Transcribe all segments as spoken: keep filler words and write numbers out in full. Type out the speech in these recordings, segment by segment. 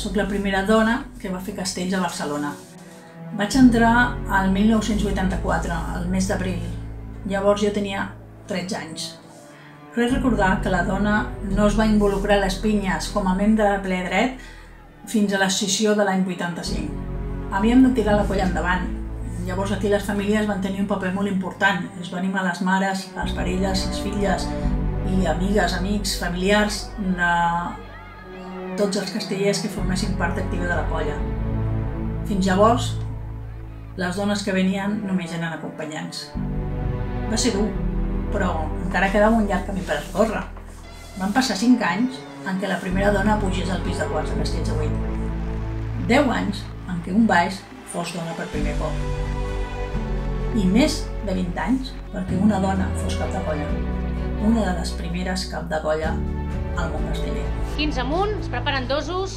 Soc la primera dona que va fer castells a Barcelona. Vaig entrar al mil nou-cents vuitanta-quatre, al mes d'abril. Llavors jo tenia tretze anys. Crec recordar que la dona no es va involucrar a les pinyes com a membre de ple dret fins a l'escissió de l'any vuitanta-cinc. Havíem de tirar la colla endavant. Llavors aquí les famílies van tenir un paper molt important. Es va animar les mares, les parelles, les filles i amigues, amics, familiars de tots els castellers que formessin part activa de la colla. Fins llavors, les dones que venien només eren acompanyants. Va ser dur, però encara quedava un llarg camí per recórrer. Van passar cinc anys en què la primera dona pugés al pis de quarts de Castells de vuit. Deu anys en què un baix fos dona per primer cop. I més de vint anys perquè una dona fos cap de colla. Una de les primeres cap de colla al món casteller. quinze amunt, es preparen dosos.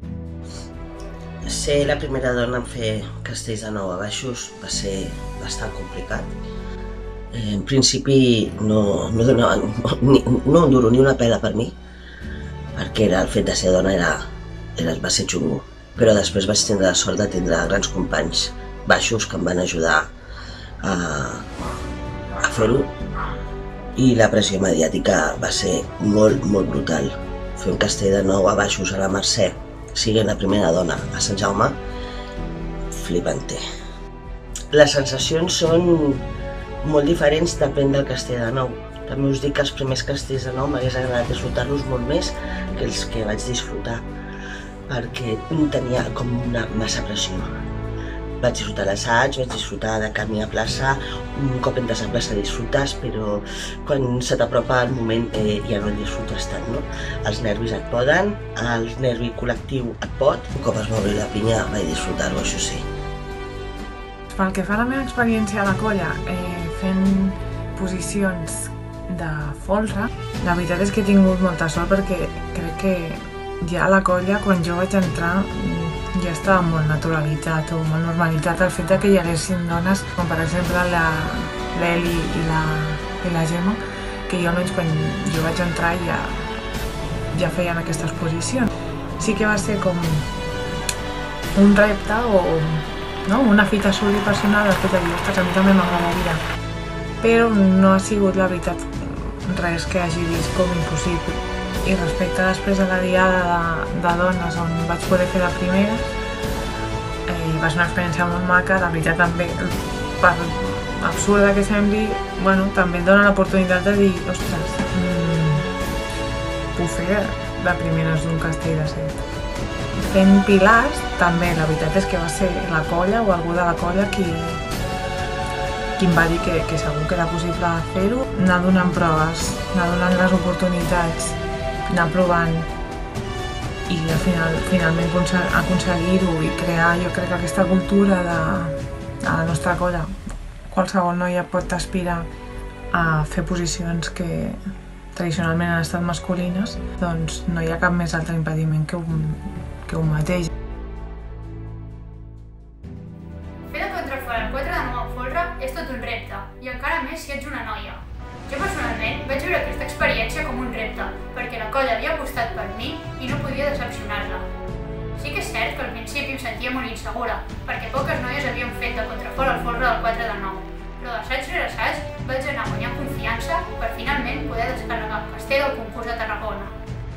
Ser la primera dona en fer castells de nou a baixos va ser bastant complicat. En principi no, no, donava, ni, no em duro ni una pela per mi, perquè era, el fet de ser dona era, era, va ser xungo. Però després vaig tindre la sort de tindre grans companys baixos que em van ajudar a, a fer-ho, i la pressió mediàtica va ser molt, molt brutal. Fer un castell de nou a baixos a la Mercè, siguent la primera dona a Sant Jaume, flipante. Les sensacions són molt diferents, depèn del castell de nou. També us dic que els primers castells de nou m'hagués agradat disfrutar-los molt més que els que vaig disfrutar, perquè tenia com una massa pressió. Vaig disfrutar l'assaig, vaig disfrutar de camí a plaça, un cop entres a plaça disfrutes, però quan se t'apropa el moment eh, ja no el disfrutes tant, no? Els nervis et poden, el nervi col·lectiu et pot. Un cop es va obrir la pinya vaig disfrutar-ho, això sí. Pel que fa a la meva experiència a la colla, eh, fent posicions de folre, la veritat és que he tingut molta sort perquè crec que ja a la colla, quan jo vaig entrar, ja estava molt naturalitzat o molt normalitzat el fet que hi haguessin dones, com per exemple l'Eli i, la, i la Gemma, que jo almenys quan jo vaig entrar ja, ja feien aquestes posicions. Sí que va ser com un repte o no? Una fita a assolir personal, el fet de dir, ostres, a mi també m'agradaria. Però no ha sigut, la veritat, res que hagi vist com impossible. I respecte després a la diada de, de dones on vaig poder fer la primera, eh, va ser una experiència molt maca, la veritat també, per absurda que sembli, bueno, també et dona l'oportunitat de dir, ostres, mmm, puc fer la primera d'un castell de set. Fent pilars, també, la veritat és que va ser la colla o algú de la colla qui, qui em va dir que, que segur que era possible fer-ho, anar donant proves, anar donant les oportunitats, anar provant i al final, finalment aconseguir-ho i crear, jo crec que aquesta cultura de, de la nostra colla. Qualsevol noia pot aspirar a fer posicions que tradicionalment han estat masculines, doncs no hi ha cap més altre impediment que un, que un mateix. Fer de contrafort al quatre de nou a folre és tot un repte, i encara més si ets una noia. Jo personalment vaig veure aquesta experiència com un repte, perquè la colla havia apostat per mi i no podia decepcionar-la. Sí que és cert que al principi em sentia molt insegura, perquè poques noies havien fet de contrafort al folre del quatre de nou, però d'assaig rere assaig vaig anar guanyant confiança per finalment poder descarregar el castell del concurs de Tarragona.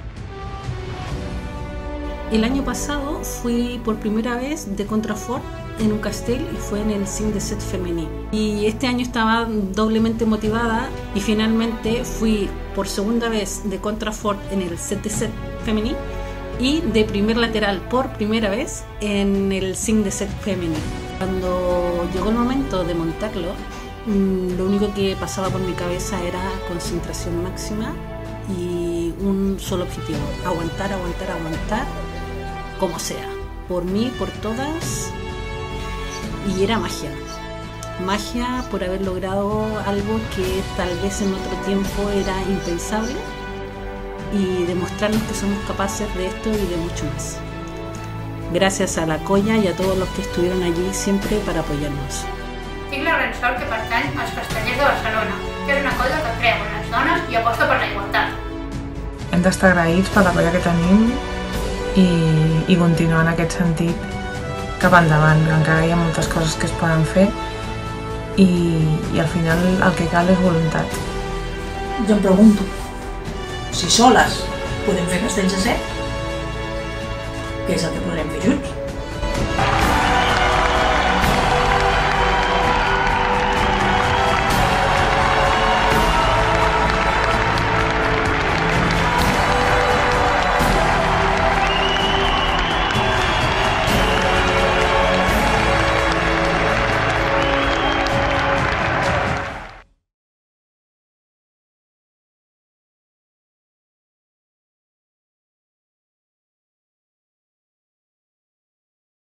El año pasado fui por primera vez de contrafort en un castell y fue en el Cinc de Set femení. Y este año estaba doblemente motivada y finalmente fui por segunda vez de contrafort en el Set de Set femení y de primer lateral por primera vez en el Cinc de Set femení. Cuando llegó el momento de montarlo, lo único que pasaba por mi cabeza era concentración máxima y un solo objetivo: aguantar, aguantar, aguantar, como sea, por mí, por todas. Y era magia, magia por haber logrado algo que tal vez en otro tiempo era impensable y demostrarnos que somos capaces de esto y de mucho más. Gracias a la colla y a todos los que estuvieron allí siempre para apoyarnos. Tinc la gran sort que pertany als Castellers de Barcelona, que és una colla que creu en les dones i aposta per la igualtat. Hem d'estar agraïts per la colla que tenim i, i continuar en aquest sentit cap endavant. Encara hi ha moltes coses que es poden fer i, i al final el que cal és voluntat. Jo em pregunto, si soles podem fer castells de set, què és el que podrem fer junts?